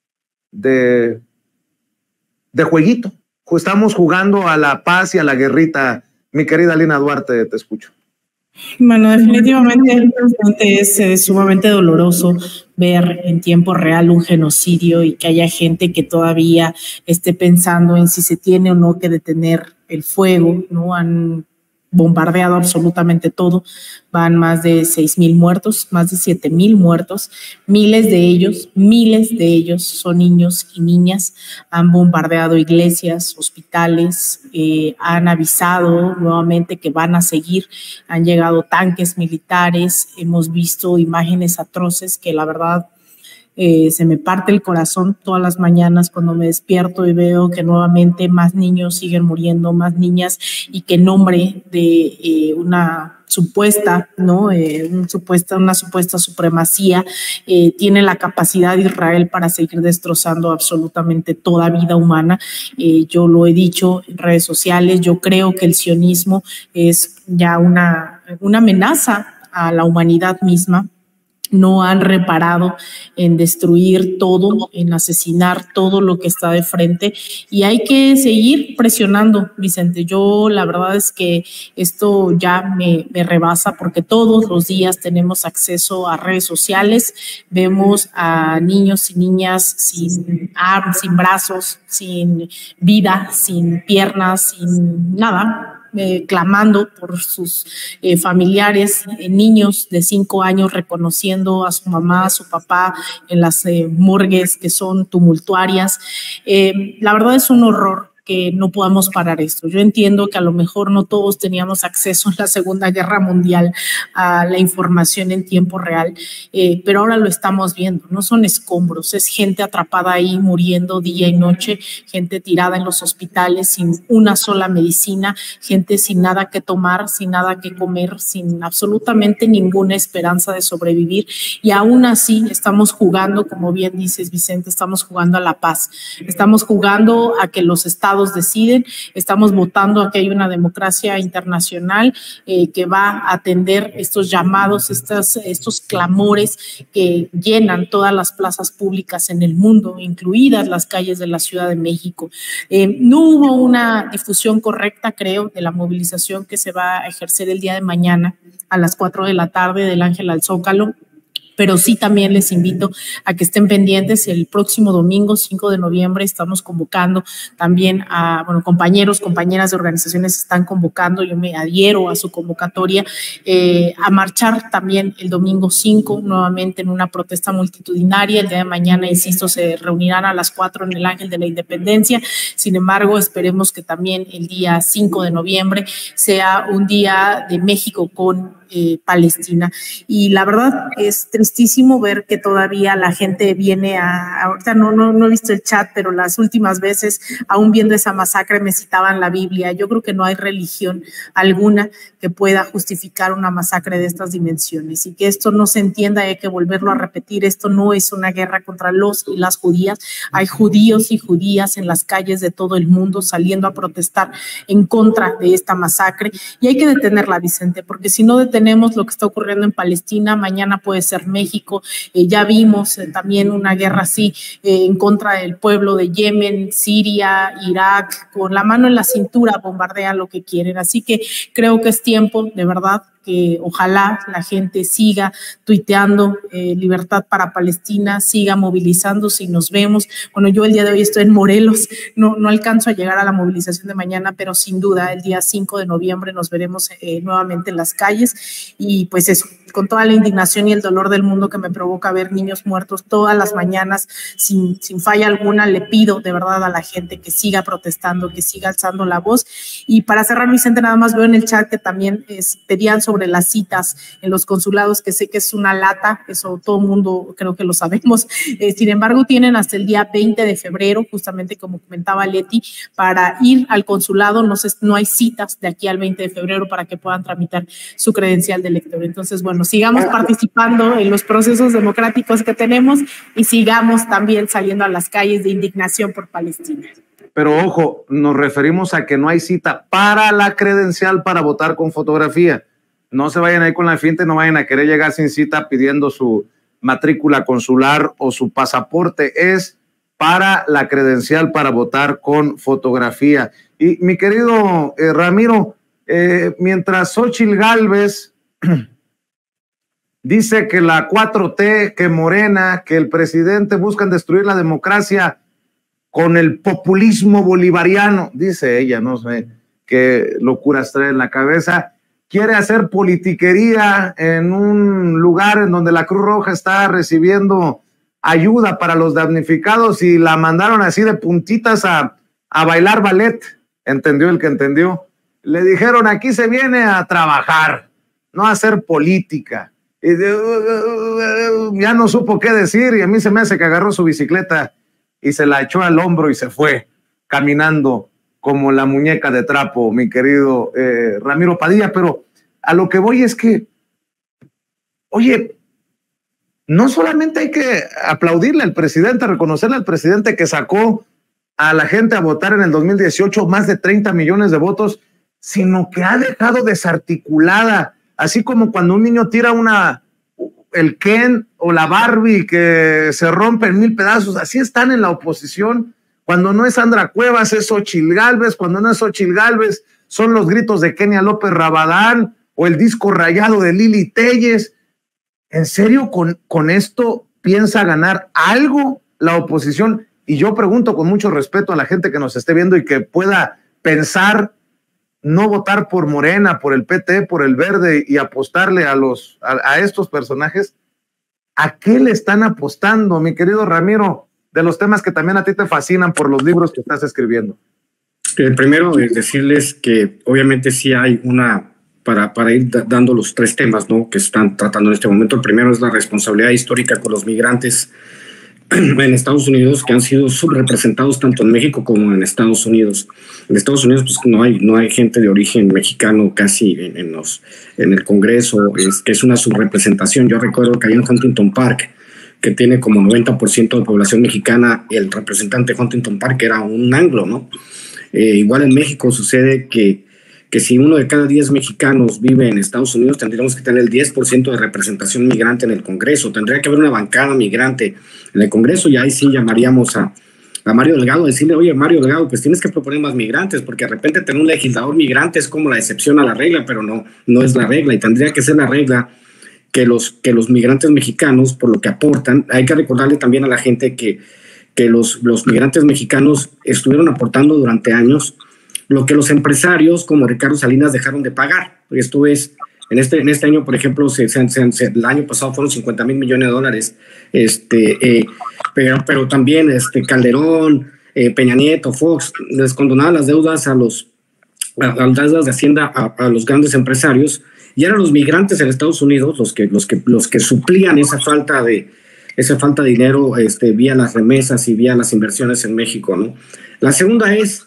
de, de jueguito. Estamos jugando a la paz y a la guerrita. Mi querida Lina Duarte, te escucho. Bueno, definitivamente es, es sumamente doloroso ver en tiempo real un genocidio y que haya gente que todavía esté pensando en si se tiene o no que detener el fuego, ¿no? Han bombardeado absolutamente todo, van más de seis mil muertos, más de siete mil muertos, miles de ellos, miles de ellos son niños y niñas, han bombardeado iglesias, hospitales, eh, han avisado nuevamente que van a seguir, han llegado tanques militares, hemos visto imágenes atroces que la verdad Eh, se me parte el corazón todas las mañanas cuando me despierto y veo que nuevamente más niños siguen muriendo, más niñas, y que en nombre de eh, una supuesta, ¿no? Eh, un supuesta, una supuesta supremacía eh, tiene la capacidad de Israel para seguir destrozando absolutamente toda vida humana. Eh, yo lo he dicho en redes sociales, yo creo que el sionismo es ya una, una amenaza a la humanidad misma. No han reparado en destruir todo, en asesinar todo lo que está de frente, y hay que seguir presionando, Vicente. Yo la verdad es que esto ya me, me rebasa, porque todos los días tenemos acceso a redes sociales, vemos a niños y niñas sin armas, sin brazos, sin vida, sin piernas, sin nada, Eh, clamando por sus eh, familiares, eh, niños de cinco años reconociendo a su mamá, a su papá en las eh, morgues que son tumultuarias. Eh, la verdad es un horror que no podamos parar esto. Yo entiendo que a lo mejor no todos teníamos acceso en la Segunda Guerra Mundial a la información en tiempo real, eh, pero ahora lo estamos viendo. No son escombros, es gente atrapada ahí muriendo día y noche, gente tirada en los hospitales sin una sola medicina, gente sin nada que tomar, sin nada que comer, sin absolutamente ninguna esperanza de sobrevivir, y aún así estamos jugando, como bien dices, Vicente, estamos jugando a la paz, estamos jugando a que los estados deciden, estamos votando a que hay una democracia internacional eh, que va a atender estos llamados, estas, estos clamores que llenan todas las plazas públicas en el mundo, incluidas las calles de la Ciudad de México. Eh, no hubo una difusión correcta, creo, de la movilización que se va a ejercer el día de mañana a las cuatro de la tarde del Ángel al Zócalo, pero sí también les invito a que estén pendientes. El próximo domingo, cinco de noviembre, estamos convocando también a, bueno, compañeros, compañeras de organizaciones están convocando, yo me adhiero a su convocatoria, eh, a marchar también el domingo cinco, nuevamente en una protesta multitudinaria. El día de mañana, insisto, se reunirán a las cuatro en el Ángel de la Independencia. Sin embargo, esperemos que también el día cinco de noviembre sea un día de México con Eh, Palestina. Y la verdad es tristísimo ver que todavía la gente viene a, ahorita no, no, no he visto el chat, pero las últimas veces, aún viendo esa masacre, me citaban la Biblia. Yo creo que no hay religión alguna que pueda justificar una masacre de estas dimensiones, y que esto no se entienda, hay que volverlo a repetir. Esto no es una guerra contra los y las judías. Hay judíos y judías en las calles de todo el mundo saliendo a protestar en contra de esta masacre, y hay que detenerla, Vicente, porque si no detenemos lo que está ocurriendo en Palestina, mañana puede ser en México. Eh, ya vimos eh, también una guerra así eh, en contra del pueblo de Yemen, Siria, Irak, con la mano en la cintura bombardean lo que quieren. Así que creo que es tiempo, de verdad, que ojalá la gente siga tuiteando eh, libertad para Palestina, siga movilizándose y nos vemos. Bueno, yo el día de hoy estoy en Morelos, no, no alcanzo a llegar a la movilización de mañana, pero sin duda el día cinco de noviembre nos veremos eh, nuevamente en las calles y pues eso, con toda la indignación y el dolor del mundo que me provoca ver niños muertos todas las mañanas sin, sin falla alguna, le pido de verdad a la gente que siga protestando, que siga alzando la voz. Y para cerrar, Vicente, nada más veo en el chat que también es, pedían sobre las citas en los consulados, que sé que es una lata, eso todo el mundo creo que lo sabemos. Eh, sin embargo, tienen hasta el día veinte de febrero, justamente como comentaba Leti, para ir al consulado. No sé, no hay citas de aquí al veinte de febrero para que puedan tramitar su credencial de lector. Entonces, bueno, sigamos participando en los procesos democráticos que tenemos y sigamos también saliendo a las calles de indignación por Palestina. Pero ojo, nos referimos a que no hay cita para la credencial para votar con fotografía. No se vayan ahí con la finta, no vayan a querer llegar sin cita pidiendo su matrícula consular o su pasaporte. Es para la credencial para votar con fotografía. Y mi querido eh, Ramiro, eh, mientras Xóchitl Gálvez dice que la cuatro T, que Morena, que el presidente buscan destruir la democracia con el populismo bolivariano, dice ella, no sé qué locuras trae en la cabeza, quiere hacer politiquería en un lugar en donde la Cruz Roja está recibiendo ayuda para los damnificados y la mandaron así de puntitas a, a bailar ballet, entendió el que entendió. Le dijeron, aquí se viene a trabajar, no a hacer política. Y de, uh, uh, uh, ya no supo qué decir y a mí se me hace que agarró su bicicleta y se la echó al hombro y se fue caminando como la muñeca de trapo, mi querido eh, Ramiro Padilla. Pero a lo que voy es que, oye, no solamente hay que aplaudirle al presidente, reconocerle al presidente que sacó a la gente a votar en el dos mil dieciocho más de treinta millones de votos, sino que ha dejado desarticulada, así como cuando un niño tira una, el Ken o la Barbie que se rompe en mil pedazos, así están en la oposición. Cuando no es Sandra Cuevas, es Xóchitl Gálvez. Cuando no es Xóchitl Gálvez, son los gritos de Kenia López Rabadán o el disco rayado de Lili Téllez. ¿En serio con, con esto piensa ganar algo la oposición? Y yo pregunto con mucho respeto a la gente que nos esté viendo y que pueda pensar no votar por Morena, por el P T, por el Verde y apostarle a, los, a, a estos personajes. ¿A qué le están apostando, mi querido Ramiro, de los temas que también a ti te fascinan por los libros que estás escribiendo? El primero es decirles que obviamente sí hay una, para, para ir dando los tres temas, ¿no?, que están tratando en este momento. El primero es la responsabilidad histórica con los migrantes en Estados Unidos, que han sido subrepresentados tanto en México como en Estados Unidos. En Estados Unidos pues no hay, no hay gente de origen mexicano casi en, en, los, en el Congreso, es, que es una subrepresentación. Yo recuerdo que hay en Huntington Park, que tiene como noventa por ciento de población mexicana, el representante de Huntington Park era un anglo, ¿no? Eh, igual en México sucede que, que si uno de cada diez mexicanos vive en Estados Unidos, tendríamos que tener el diez por ciento de representación migrante en el Congreso. Tendría que haber una bancada migrante en el Congreso y ahí sí llamaríamos a, a Mario Delgado, decirle, oye, Mario Delgado, pues tienes que proponer más migrantes, porque de repente tener un legislador migrante es como la excepción a la regla, pero no, no es la regla, y tendría que ser la regla que los, que los migrantes mexicanos, por lo que aportan, hay que recordarle también a la gente que, que los, los migrantes mexicanos estuvieron aportando durante años lo que los empresarios como Ricardo Salinas dejaron de pagar. Esto es, en este, en este año, por ejemplo, se, se, se, el año pasado fueron cincuenta mil millones de dólares, este, eh, pero, pero también este, Calderón, eh, Peña Nieto, Fox, les condonaban las deudas a los, a, a las deudas de Hacienda a, a los grandes empresarios, y eran los migrantes en Estados Unidos los que, los que, los que suplían esa falta de, esa falta de dinero este, vía las remesas y vía las inversiones en México, ¿no? La segunda es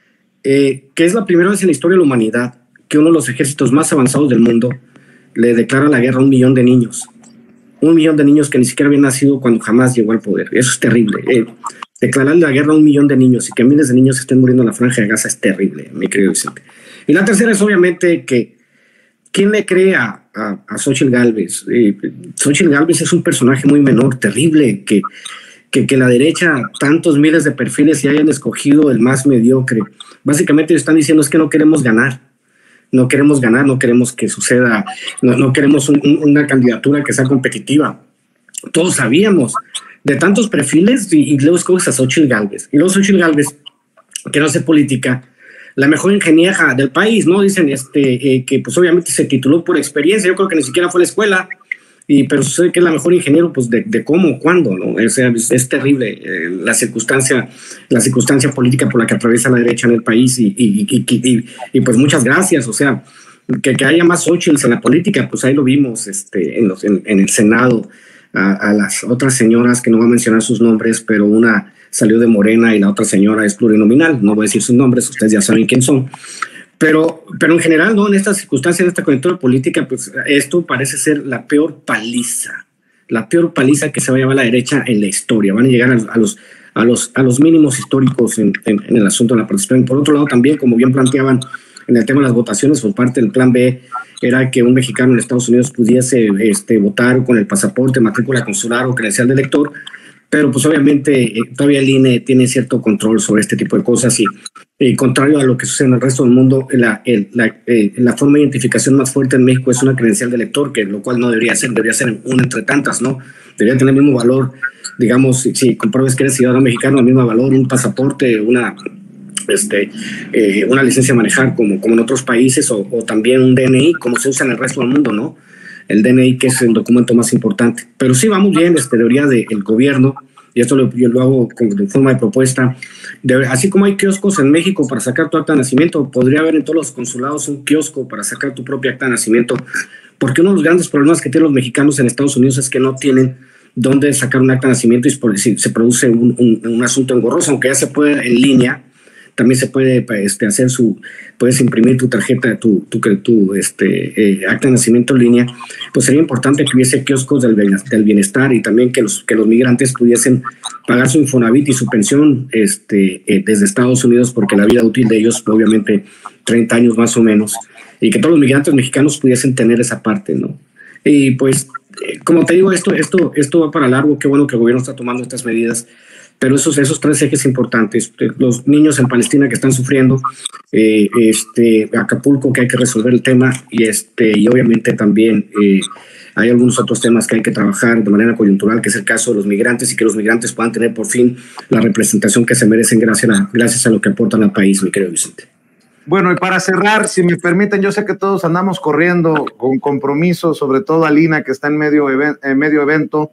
eh, que es la primera vez en la historia de la humanidad que uno de los ejércitos más avanzados del mundo le declara la guerra a un millón de niños. Un millón de niños que ni siquiera habían nacido cuando jamás llegó al poder. Eso es terrible. Eh, declarar la guerra a un millón de niños y que miles de niños estén muriendo en la Franja de Gaza es terrible, mi querido Vicente. Y la tercera es obviamente que ¿quién le cree a, a, a Xóchitl Gálvez. Eh, Xóchitl Gálvez es un personaje muy menor, terrible, que, que, que la derecha, tantos miles de perfiles y hayan escogido el más mediocre. Básicamente están diciendo es que no queremos ganar. No queremos ganar, no queremos que suceda, no, no queremos un, un, una candidatura que sea competitiva. Todos sabíamos de tantos perfiles y, y luego escoges a Xóchitl Gálvez. Y luego Xóchitl Gálvez, que no hace política, la mejor ingeniera del país, ¿no? Dicen este, eh, que pues obviamente se tituló por experiencia, yo creo que ni siquiera fue a la escuela, y, pero sucede que es la mejor ingeniero, pues de, de cómo, cuándo, ¿no? O sea, es, es terrible eh, la circunstancia, la circunstancia política por la que atraviesa la derecha en el país, y, y, y, y, y, y pues muchas gracias, o sea, que, que haya más Xóchitl en la política, pues ahí lo vimos este, en, los, en, en el Senado, a, a las otras señoras, que no voy a mencionar sus nombres, pero una salió de Morena y la otra señora es plurinominal, no voy a decir sus nombres, ustedes ya saben quién son, pero, pero en general, ¿no? En estas circunstancias, en esta coyuntura política, pues esto parece ser la peor paliza, la peor paliza que se va a llevar la derecha en la historia, van a llegar a, a, los, a, los, a los mínimos históricos en, en, en el asunto de la participación. Por otro lado, también, como bien planteaban en el tema de las votaciones, por parte del plan B, era que un mexicano en Estados Unidos pudiese este, votar con el pasaporte, matrícula consular o credencial de elector, pero pues obviamente eh, todavía el I N E tiene cierto control sobre este tipo de cosas y, y contrario a lo que sucede en el resto del mundo, la, el, la, eh, la forma de identificación más fuerte en México es una credencial de elector, que lo cual no debería ser, debería ser una entre tantas, ¿no? Debería tener el mismo valor, digamos, si, si compruebas que eres ciudadano mexicano, el mismo valor, un pasaporte, una, este, eh, una licencia de manejar como, como en otros países, o, o también un D N I, como se usa en el resto del mundo, ¿no? El D N I, que es el documento más importante. Pero sí, vamos bien, este, debería del gobierno, y esto lo, yo lo hago con, de forma de propuesta, de, así como hay kioscos en México para sacar tu acta de nacimiento, podría haber en todos los consulados un kiosco para sacar tu propia acta de nacimiento, porque uno de los grandes problemas que tienen los mexicanos en Estados Unidos es que no tienen dónde sacar un acta de nacimiento y por, si, se produce un, un, un asunto engorroso, aunque ya se puede en línea. También se puede este, hacer su, puedes imprimir tu tarjeta, tu, tu, tu este, eh, acta de nacimiento en línea. Pues sería importante que hubiese kioscos del, del bienestar y también que los, que los migrantes pudiesen pagar su Infonavit y su pensión este, eh, desde Estados Unidos, porque la vida útil de ellos, obviamente, treinta años más o menos, y que todos los migrantes mexicanos pudiesen tener esa parte, ¿no? Y pues, eh, como te digo, esto, esto, esto va para largo. Qué bueno que el gobierno está tomando estas medidas. Pero esos, esos tres ejes importantes, los niños en Palestina que están sufriendo, eh, este, Acapulco, que hay que resolver el tema, y, este, y obviamente también eh, hay algunos otros temas que hay que trabajar de manera coyuntural, que es el caso de los migrantes, y que los migrantes puedan tener por fin la representación que se merecen gracias a, gracias a lo que aportan al país, mi querido Vicente. Bueno, y para cerrar, si me permiten, yo sé que todos andamos corriendo con compromisos, sobre todo Alina, que está en medio, even, en medio evento.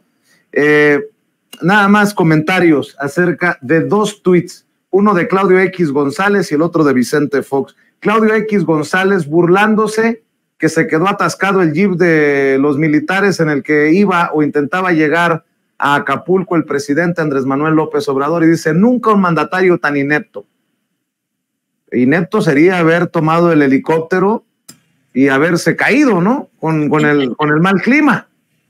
Eh, Nada más comentarios acerca de dos tweets, uno de Claudio X González y el otro de Vicente Fox. Claudio X González burlándose que se quedó atascado el jeep de los militares en el que iba o intentaba llegar a Acapulco el presidente Andrés Manuel López Obrador, y dice: nunca un mandatario tan inepto. Inepto sería haber tomado el helicóptero y haberse caído, ¿no? Con, con, el, con el mal clima.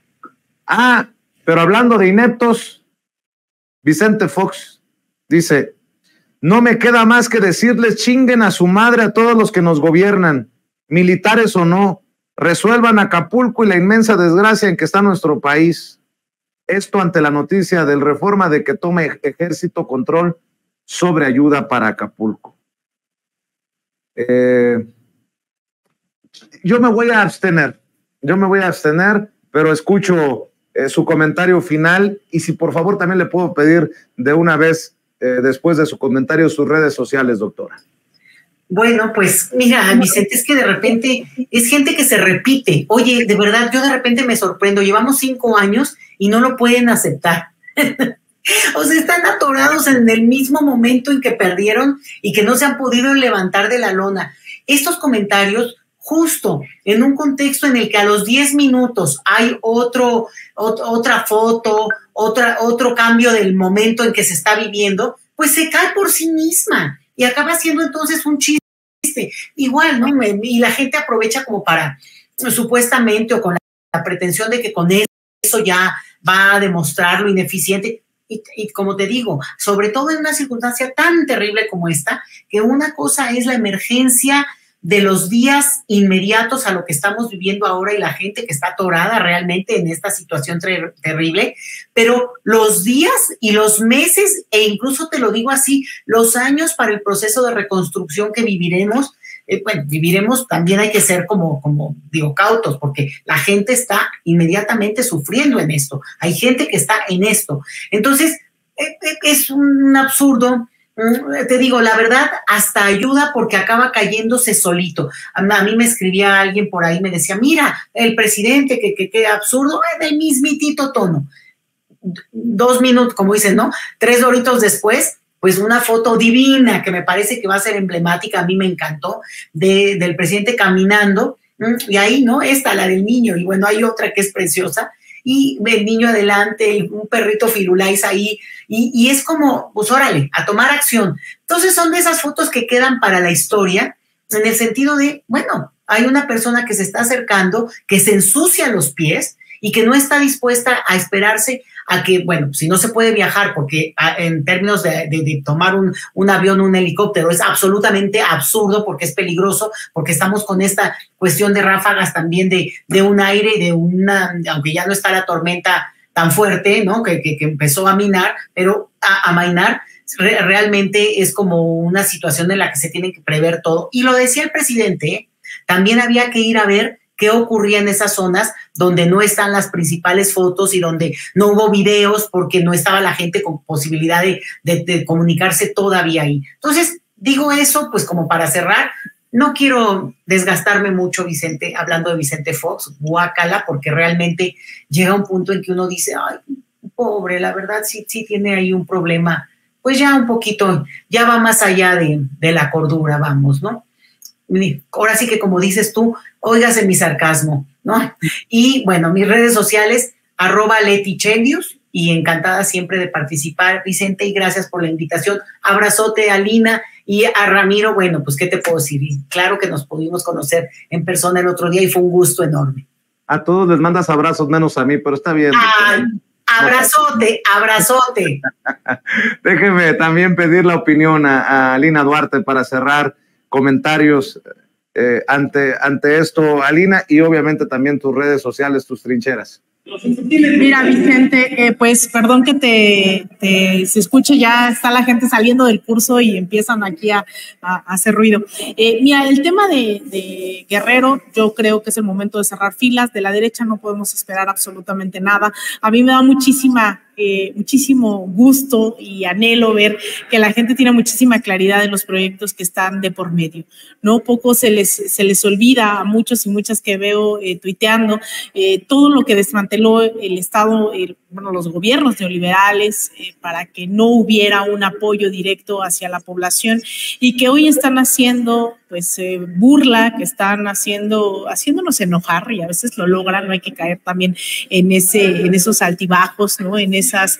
Ah, pero hablando de ineptos, Vicente Fox dice: no me queda más que decirles, chinguen a su madre a todos los que nos gobiernan, militares o no, resuelvan Acapulco y la inmensa desgracia en que está nuestro país. Esto ante la noticia del Reforma de que tome ejército control sobre ayuda para Acapulco. Eh, yo me voy a abstener, yo me voy a abstener, pero escucho Eh, su comentario final, y si por favor también le puedo pedir de una vez, eh, después de su comentario, sus redes sociales, doctora. Bueno, pues mira, Vicente, es que de repente es gente que se repite. Oye, de verdad, yo de repente me sorprendo, llevamos cinco años y no lo pueden aceptar. O sea, están atorados en el mismo momento en que perdieron y que no se han podido levantar de la lona. Estos comentarios, justo en un contexto en el que a los diez minutos hay otro, ot, otra foto, otra, otro cambio del momento en que se está viviendo, pues se cae por sí misma y acaba siendo entonces un chiste. Igual, ¿no? Y la gente aprovecha como para, supuestamente, o con la, la pretensión de que con eso ya va a demostrar lo ineficiente. Y, y como te digo, sobre todo en una circunstancia tan terrible como esta, que una cosa es la emergencia de los días inmediatos a lo que estamos viviendo ahora y la gente que está atorada realmente en esta situación ter- terrible, pero los días y los meses, e incluso te lo digo así, los años para el proceso de reconstrucción que viviremos, eh, bueno, viviremos, también hay que ser como, como digo, cautos, porque la gente está inmediatamente sufriendo en esto, hay gente que está en esto. Entonces, eh, eh, es un absurdo. Te digo, la verdad, hasta ayuda porque acaba cayéndose solito. A, a mí me escribía alguien por ahí, me decía, mira, el presidente, que, que, que absurdo, es del mismitito tono. Dos minutos, como dicen, ¿no? Tres doritos después, pues una foto divina que me parece que va a ser emblemática, a mí me encantó, de, del presidente caminando, y ahí, ¿no? Esta, la del niño, y bueno, hay otra que es preciosa, y el niño adelante, un perrito firulais ahí, y, y es como, pues órale, a tomar acción. Entonces son de esas fotos que quedan para la historia, en el sentido de, bueno, hay una persona que se está acercando, que se ensucia los pies y que no está dispuesta a esperarse a que, bueno, si no se puede viajar, porque en términos de, de, de tomar un, un avión, un helicóptero, es absolutamente absurdo porque es peligroso, porque estamos con esta cuestión de ráfagas también de, de un aire, de una, aunque ya no está la tormenta tan fuerte, ¿no? Que, que, que empezó a minar, pero a, a mainar, re, realmente es como una situación en la que se tiene que prever todo. Y lo decía el presidente, ¿eh? También había que ir a ver qué ocurría en esas zonas donde no están las principales fotos y donde no hubo videos porque no estaba la gente con posibilidad de, de, de comunicarse todavía ahí. Entonces, digo eso pues como para cerrar. No quiero desgastarme mucho, Vicente, hablando de Vicente Fox, guácala, porque realmente llega un punto en que uno dice, ay, pobre, la verdad sí, sí tiene ahí un problema, pues ya un poquito, ya va más allá de, de la cordura, vamos, ¿no? Ahora sí que como dices tú, óigase mi sarcasmo, ¿no? Y bueno, mis redes sociales, arroba Leti Chendius, y encantada siempre de participar, Vicente, y gracias por la invitación. Abrazote a Lina y a Ramiro. Bueno, pues, ¿qué te puedo decir? Claro que nos pudimos conocer en persona el otro día y fue un gusto enorme. A todos les mandas abrazos, menos a mí, pero está bien. Ay, abrazote, abrazote. Déjeme también pedir la opinión a, a Lina Duarte para cerrar comentarios eh, ante, ante esto, Alina, y obviamente también tus redes sociales, tus trincheras. Mira, Vicente, eh, pues perdón que te, te se escuche, ya está la gente saliendo del curso y empiezan aquí a, a, a hacer ruido. Eh, mira, el tema de, de Guerrero, yo creo que es el momento de cerrar filas. De la derecha no podemos esperar absolutamente nada. A mí me da muchísima Eh, muchísimo gusto y anhelo ver que la gente tiene muchísima claridad en los proyectos que están de por medio, ¿no? Poco se les, se les olvida a muchos y muchas que veo eh, tuiteando eh, todo lo que desmanteló el Estado, el, bueno, los gobiernos neoliberales eh, para que no hubiera un apoyo directo hacia la población y que hoy están haciendo pues eh, burla, que están haciendo, haciéndonos enojar y a veces lo logran, no hay que caer también en, ese, en esos altibajos, ¿no? En esas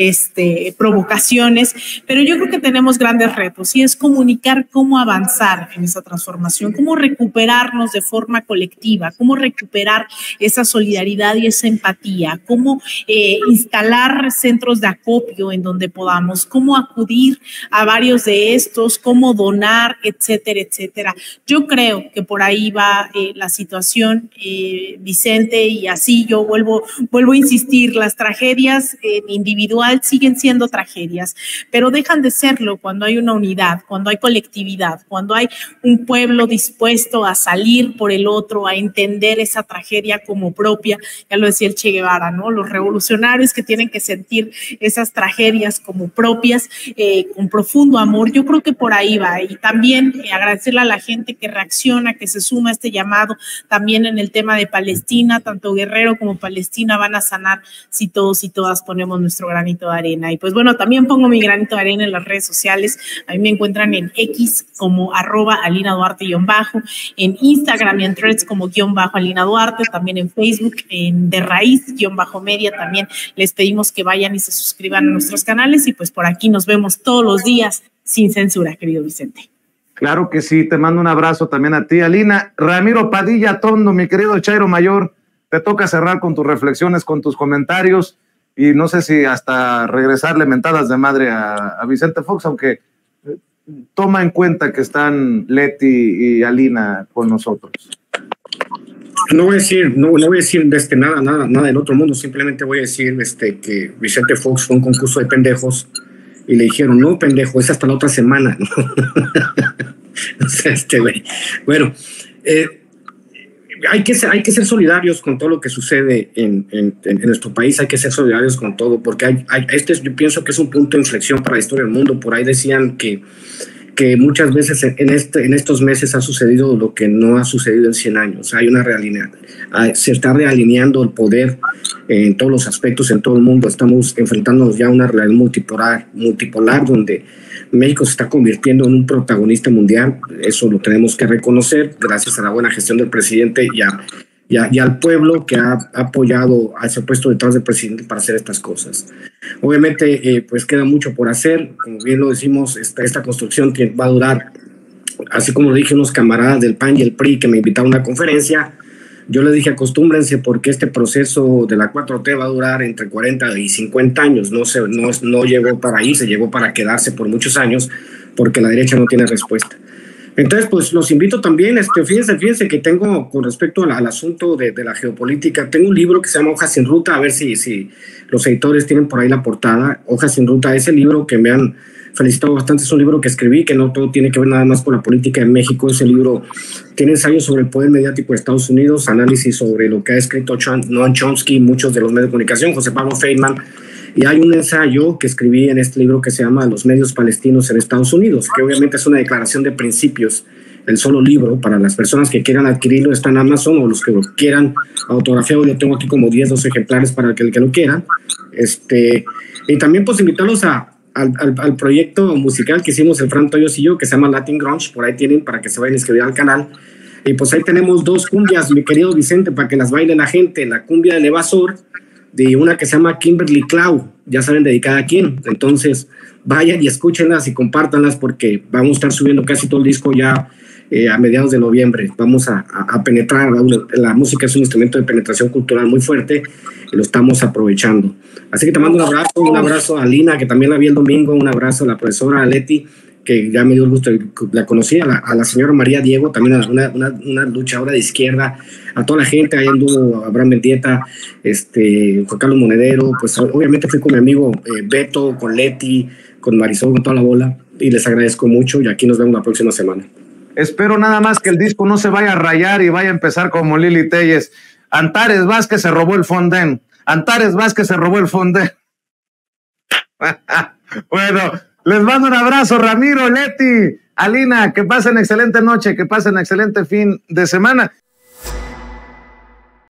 este, provocaciones, pero yo creo que tenemos grandes retos y es comunicar cómo avanzar en esa transformación, cómo recuperarnos de forma colectiva, cómo recuperar esa solidaridad y esa empatía, cómo eh, instalar centros de acopio en donde podamos, cómo acudir a varios de estos, cómo donar, etcétera, etcétera. Yo creo que por ahí va eh, la situación, eh, Vicente, y así yo vuelvo, vuelvo a insistir, las tragedias eh, individual siguen siendo tragedias, pero dejan de serlo cuando hay una unidad, cuando hay colectividad, cuando hay un pueblo dispuesto a salir por el otro, a entender esa tragedia como propia. Ya lo decía el Che Guevara, ¿no? Los revolucionarios que tienen que sentir esas tragedias como propias, eh, con profundo amor. Yo creo que por ahí va. Y también eh, agradecerle a la gente que reacciona, que se suma a este llamado también en el tema de Palestina. Tanto Guerrero como Palestina van a sanar si todos y todas ponemos nuestro granito de arena. Y pues bueno, también pongo mi granito de arena en las redes sociales. A mí me encuentran en X como arroba Alina Duarte guión bajo, en Instagram y en Threads como guión bajo Alina Duarte, también en Facebook en De Raíz guión bajo Media. También les pedimos que vayan y se suscriban a nuestros canales y pues por aquí nos vemos todos los días sin censura, querido Vicente. Claro que sí, te mando un abrazo también a ti, Alina. Ramiro Padilla Tondo, mi querido Chairo Mayor, te toca cerrar con tus reflexiones, con tus comentarios y no sé si hasta regresarle mentadas de madre a, a Vicente Fox, aunque toma en cuenta que están Leti y Alina con nosotros. No voy a decir, no, no voy a decir este, nada, nada, nada del otro mundo, simplemente voy a decir este, que Vicente Fox fue un concurso de pendejos y le dijeron, no, pendejo, es hasta la otra semana, ¿no? O sea, este, güey. Bueno, eh, hay, que ser, hay que ser solidarios con todo lo que sucede en, en, en nuestro país, hay que ser solidarios con todo, porque hay, hay, este es, yo pienso que es un punto de inflexión para la historia del mundo. Por ahí decían que que muchas veces en, este, en estos meses ha sucedido lo que no ha sucedido en cien años. Hay una realidad, se está realineando el poder en todos los aspectos en todo el mundo. Estamos enfrentándonos ya a una realidad multipolar, multipolar donde México se está convirtiendo en un protagonista mundial. Eso lo tenemos que reconocer gracias a la buena gestión del presidente y a Y, a, y al pueblo que ha apoyado, se ha puesto detrás del presidente para hacer estas cosas. Obviamente, eh, pues queda mucho por hacer. Como bien lo decimos, esta, esta construcción que va a durar, así como lo dije a unos camaradas del P A N y el P R I que me invitaron a una conferencia, yo les dije acostúmbrense porque este proceso de la cuatro T va a durar entre cuarenta y cincuenta años. No, se, no, no llegó para ahí, se llegó para quedarse por muchos años porque la derecha no tiene respuesta. Entonces, pues los invito también, este, fíjense, fíjense que tengo, con respecto al, al asunto de, de la geopolítica, tengo un libro que se llama Hojas sin Ruta, a ver si, si los editores tienen por ahí la portada, Hojas sin Ruta, ese libro que me han felicitado bastante, es un libro que escribí, que no todo tiene que ver nada más con la política en México. Ese libro tiene ensayos sobre el poder mediático de Estados Unidos, análisis sobre lo que ha escrito Noam Chomsky, muchos de los medios de comunicación, José Pablo Feynman. Y hay un ensayo que escribí en este libro que se llama Los medios palestinos en Estados Unidos, que obviamente es una declaración de principios, el solo libro. Para las personas que quieran adquirirlo está en Amazon, o los que lo quieran autografiado, yo tengo aquí como diez, doce ejemplares para el que, el que lo quieran. Este, y también pues invitarlos a, al, al, al proyecto musical que hicimos el Fran Toyos y yo, que se llama Latin Grunge, por ahí tienen para que se vayan a inscribir al canal. Y pues ahí tenemos dos cumbias, mi querido Vicente, para que las baile la gente, la cumbia de Nevasor, de una que se llama Kimberly Cloud, ya saben dedicada a quién. Entonces vayan y escúchenlas y compártanlas porque vamos a estar subiendo casi todo el disco ya eh, a mediados de noviembre. Vamos a, a, a penetrar, la música es un instrumento de penetración cultural muy fuerte y lo estamos aprovechando. Así que te mando un abrazo, un abrazo a Lina, que también la vi el domingo, un abrazo a la profesora Leti, que ya me dio el gusto, la conocí, a la, a la señora María Diego, también a una, una, una luchadora de izquierda, a toda la gente, ahí anduvo Abraham Mendieta, este, Juan Carlos Monedero, pues obviamente fui con mi amigo eh, Beto, con Leti, con Marisol, con toda la bola, y les agradezco mucho, y aquí nos vemos la próxima semana. Espero nada más que el disco no se vaya a rayar y vaya a empezar como Lili Telles. Antares Vázquez se robó el fondén, Antares Vázquez se robó el fondén. Bueno, les mando un abrazo, Ramiro, Leti, Alina, que pasen excelente noche, que pasen excelente fin de semana.